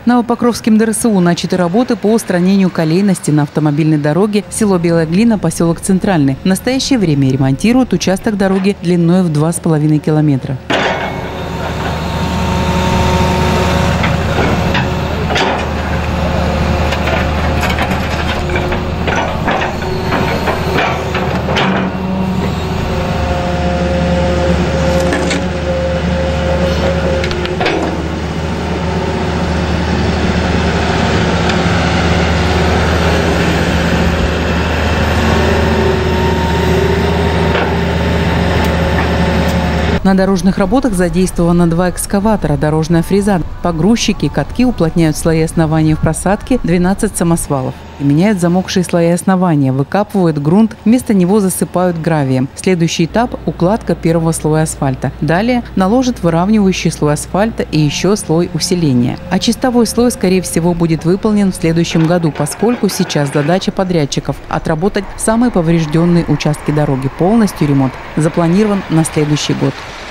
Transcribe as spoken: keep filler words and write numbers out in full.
Новопокровским ДРСУ начаты работы по устранению колейности на автомобильной дороге село Белая Глина, поселок Центральный. В настоящее время ремонтируют участок дороги длиной в два с половиной километра. На дорожных работах задействовано два экскаватора, дорожная фреза. Погрузчики и катки уплотняют слои основания в просадке, двенадцать самосвалов. И меняют замокшие слои основания, выкапывают грунт, вместо него засыпают гравием. Следующий этап – укладка первого слоя асфальта. Далее наложат выравнивающий слой асфальта и еще слой усиления. А чистовой слой, скорее всего, будет выполнен в следующем году, поскольку сейчас задача подрядчиков – отработать самые поврежденные участки дороги. Полностью ремонт запланирован на следующий год.